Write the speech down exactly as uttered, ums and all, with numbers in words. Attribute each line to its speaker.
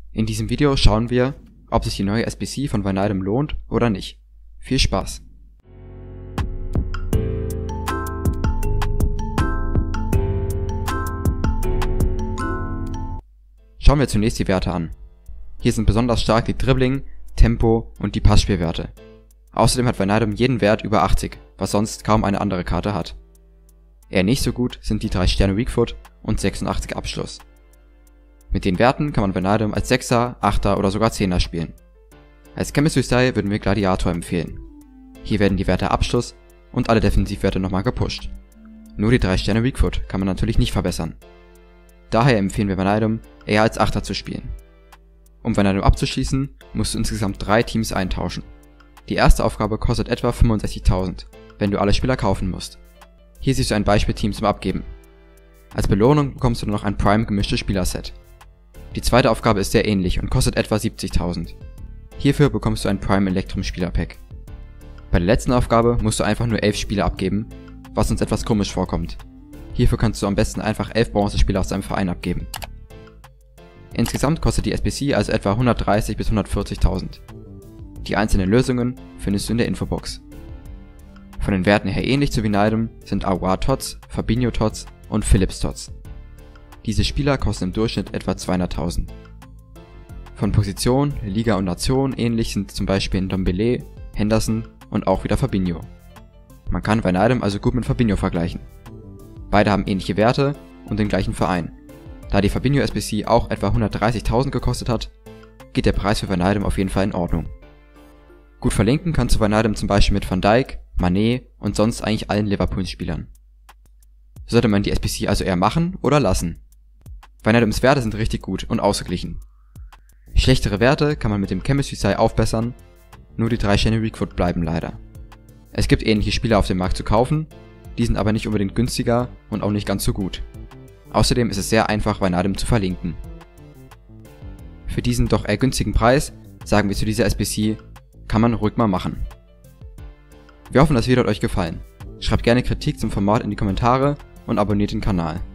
Speaker 1: In diesem Video schauen wir, ob sich die neue S B C von Vanadium lohnt oder nicht. Viel Spaß! Schauen wir zunächst die Werte an. Hier sind besonders stark die Dribbling, Tempo und die Passspielwerte. Außerdem hat Vanadium jeden Wert über achtzig, was sonst kaum eine andere Karte hat. Eher nicht so gut sind die drei Sterne Weakfoot und sechsundachtzig Abschluss. Mit den Werten kann man Vanadium als Sechser, Achter oder sogar Zehner spielen. Als Chemistry Style würden wir Gladiator empfehlen. Hier werden die Werte Abschluss und alle Defensivwerte nochmal gepusht. Nur die drei Sterne Weakfoot kann man natürlich nicht verbessern. Daher empfehlen wir Vanadium eher als Achter zu spielen. Um Vanadium abzuschließen, musst du insgesamt drei Teams eintauschen. Die erste Aufgabe kostet etwa fünfundsechzigtausend, wenn du alle Spieler kaufen musst. Hier siehst du ein Beispielteam zum Abgeben. Als Belohnung bekommst du noch ein Prime gemischtes Spielerset. Die zweite Aufgabe ist sehr ähnlich und kostet etwa siebzigtausend. Hierfür bekommst du ein Prime Electrum Spielerpack. Bei der letzten Aufgabe musst du einfach nur elf Spieler abgeben, was uns etwas komisch vorkommt. Hierfür kannst du am besten einfach elf Bronzespieler aus deinem Verein abgeben. Insgesamt kostet die S B C also etwa hundertdreißig bis hundertvierzigtausend. Die einzelnen Lösungen findest du in der Infobox. Von den Werten her ähnlich zu Vanadium sind Aouar Tots, Fabinho Tots und Phillips Tots. Diese Spieler kosten im Durchschnitt etwa zweihunderttausend. Von Position, Liga und Nation ähnlich sind zum Beispiel Ndombele, Henderson und auch wieder Fabinho. Man kann Vanadium also gut mit Fabinho vergleichen. Beide haben ähnliche Werte und den gleichen Verein. Da die Fabinho S B C auch etwa hundertdreißigtausend gekostet hat, geht der Preis für Vanadium auf jeden Fall in Ordnung. Gut verlinken kannst du Vanadium zum Beispiel mit Van Dijk, Mané und sonst eigentlich allen Liverpool-Spielern. Sollte man die S B C also eher machen oder lassen? Vanadiums Werte sind richtig gut und ausgeglichen. Schlechtere Werte kann man mit dem Chemistry Style aufbessern, nur die drei Sterne Weakfoot bleiben leider. Es gibt ähnliche Spieler auf dem Markt zu kaufen, die sind aber nicht unbedingt günstiger und auch nicht ganz so gut. Außerdem ist es sehr einfach, Vanadium zu verlinken. Für diesen doch eher günstigen Preis, sagen wir zu dieser S B C, kann man ruhig mal machen. Wir hoffen, das Video hat euch gefallen. Schreibt gerne Kritik zum Format in die Kommentare und abonniert den Kanal.